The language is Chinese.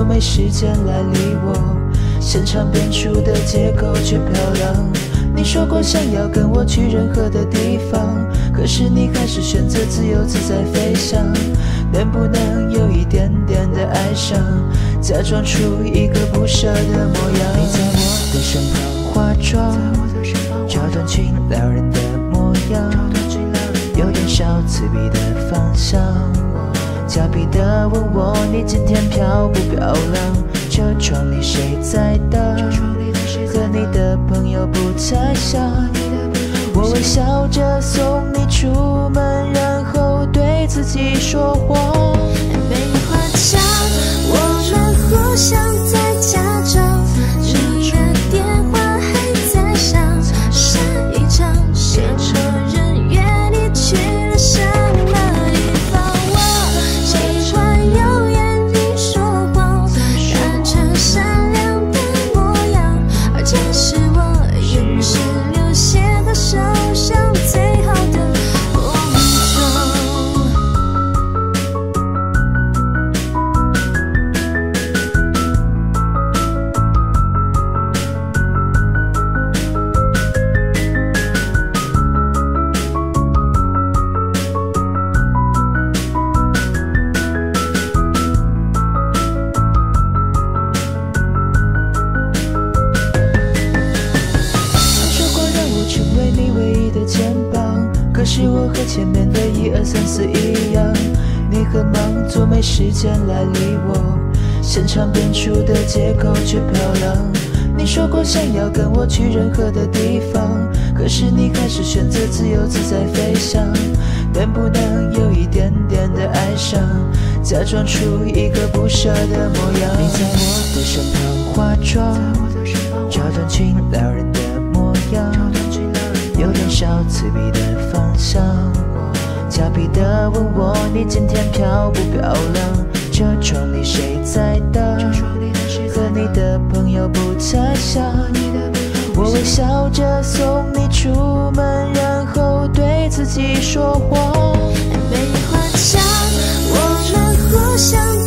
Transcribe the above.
没时间来理我，现场编出的结构却漂亮。你说过想要跟我去任何的地方，可是你还是选择自由自在飞翔。能不能有一点点的哀伤，假装出一个不舍的模样？你在我的身旁化妆，找段群撩人的模样，有点小刺鼻的方向。俏皮的问我你今天漂不漂亮？车窗里谁在等？和你的朋友不太像。我微笑着送你出门，然后对自己说谎。 没话讲，我们互相在假装，你的电话还在响，下一场什么人约你去了什么地方？我喜欢用眼睛说谎，看成善良的模样，而这是我永世留下的手上最好的梦中。 可是我和前面的1、2、3、4一样，你很忙，做没时间来理我，现场编出的结构却漂亮。你说过想要跟我去任何的地方，可是你还是选择自由自在飞翔。能不能有一点点的哀伤，假装出一个不舍的模样？你在我的身旁化妆，找段群撩人的模样，有点小刺鼻的方向。俏皮的问我你今天漂不漂亮？车窗里谁在等？和你的朋友不太像。我微笑着送你出门，然后对自己说谎。 没话讲，我们互相